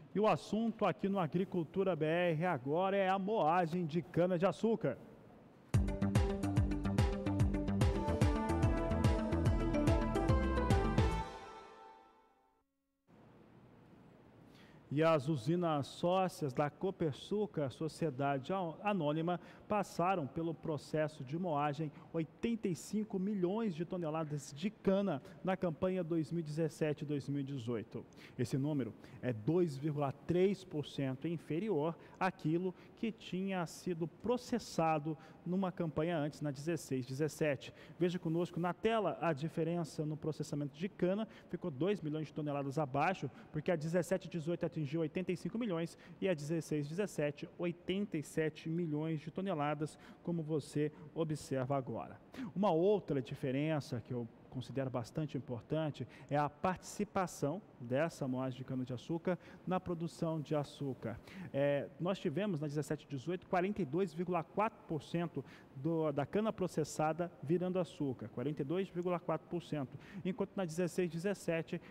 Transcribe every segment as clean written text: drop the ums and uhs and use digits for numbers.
E o assunto aqui no Agricultura BR agora é a moagem de cana-de-açúcar. E as usinas sócias da Copersucar, Sociedade Anônima, passaram pelo processo de moagem 85 milhões de toneladas de cana na campanha 2017-2018. Esse número é 2,3% inferior àquilo que tinha sido processado numa campanha antes, na 16-17. Veja conosco na tela a diferença no processamento de cana, ficou 2 milhões de toneladas abaixo, porque a 17-18 atingiu 85 milhões e a 16-17, 87 milhões de toneladas, como você observa agora. Uma outra diferença que eu considero bastante importante é a participação dessa moagem de cana-de-açúcar na produção de açúcar. Nós tivemos na 17-18 42,4% da cana processada virando açúcar, 42,4%, enquanto na 16-17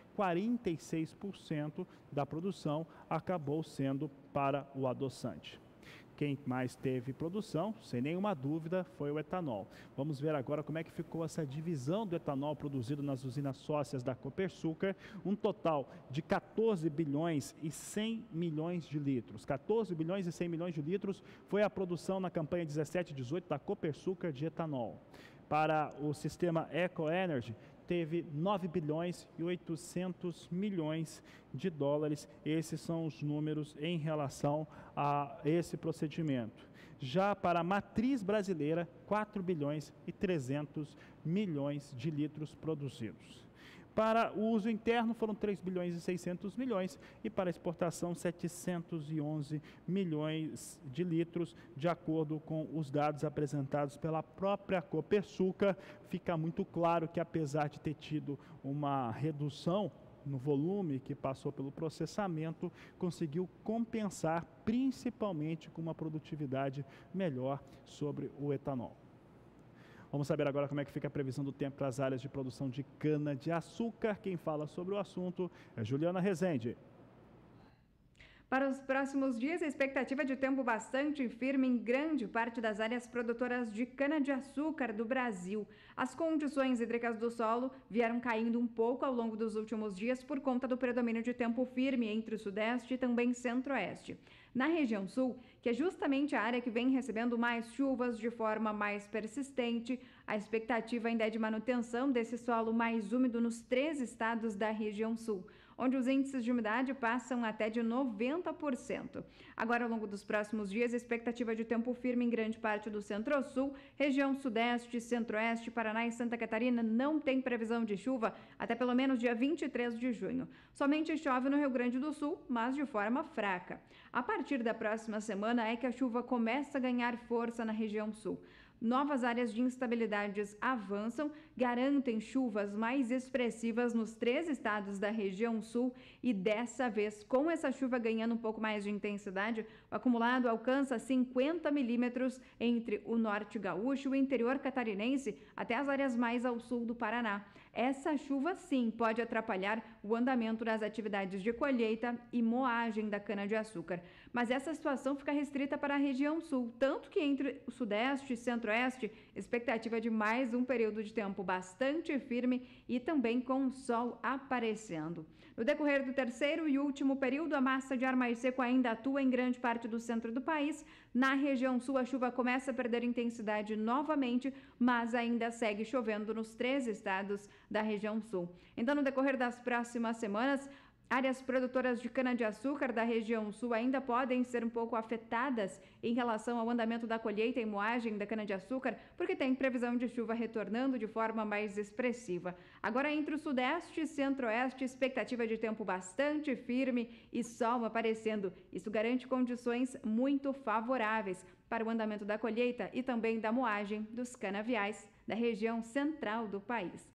46% da produção acabou sendo para o adoçante. Quem mais teve produção, sem nenhuma dúvida, foi o etanol. Vamos ver agora como é que ficou essa divisão do etanol produzido nas usinas sócias da Copersucar, um total de 14 bilhões e 100 milhões de litros. 14 bilhões e 100 milhões de litros foi a produção na campanha 17-18 da Copersucar de etanol. Para o sistema EcoEnergy, teve 9 bilhões e 800 milhões de dólares. Esses são os números em relação a esse procedimento. Já para a matriz brasileira, 4 bilhões e 300 milhões de litros produzidos. Para o uso interno foram 3 bilhões e 600 milhões e para exportação 711 milhões de litros, de acordo com os dados apresentados pela própria Copersucar. Fica muito claro que apesar de ter tido uma redução no volume que passou pelo processamento, conseguiu compensar principalmente com uma produtividade melhor sobre o etanol. Vamos saber agora como é que fica a previsão do tempo para as áreas de produção de cana-de-açúcar. Quem fala sobre o assunto é Juliana Rezende. Para os próximos dias, a expectativa de tempo bastante firme em grande parte das áreas produtoras de cana-de-açúcar do Brasil. As condições hídricas do solo vieram caindo um pouco ao longo dos últimos dias por conta do predomínio de tempo firme entre o Sudeste e também Centro-Oeste. Na região Sul, que é justamente a área que vem recebendo mais chuvas de forma mais persistente, a expectativa ainda é de manutenção desse solo mais úmido nos 3 estados da região Sul, onde os índices de umidade passam até de 90%. Agora, ao longo dos próximos dias, a expectativa de tempo firme em grande parte do Centro-Sul, região Sudeste, Centro-Oeste, Paraná e Santa Catarina não tem previsão de chuva até pelo menos dia 23 de junho. Somente chove no Rio Grande do Sul, mas de forma fraca. A partir da próxima semana é que a chuva começa a ganhar força na região Sul. Novas áreas de instabilidades avançam, garantem chuvas mais expressivas nos 3 estados da região Sul e dessa vez, com essa chuva ganhando um pouco mais de intensidade, o acumulado alcança 50 milímetros entre o norte gaúcho e o interior catarinense até as áreas mais ao sul do Paraná. Essa chuva sim pode atrapalhar o andamento das atividades de colheita e moagem da cana-de-açúcar. Mas essa situação fica restrita para a região Sul, tanto que entre o Sudeste e Centro-Oeste, expectativa de mais um período de tempo bastante firme e também com o sol aparecendo. No decorrer do terceiro e último período, a massa de ar mais seco ainda atua em grande parte do centro do país. Na região Sul, a chuva começa a perder intensidade novamente, mas ainda segue chovendo nos 3 estados da região Sul. Então, no decorrer das próximas semanas, áreas produtoras de cana-de-açúcar da região Sul ainda podem ser um pouco afetadas em relação ao andamento da colheita e moagem da cana-de-açúcar, porque tem previsão de chuva retornando de forma mais expressiva. Agora, entre o Sudeste e Centro-Oeste, expectativa de tempo bastante firme e sol aparecendo. Isso garante condições muito favoráveis para o andamento da colheita e também da moagem dos canaviais da região central do país.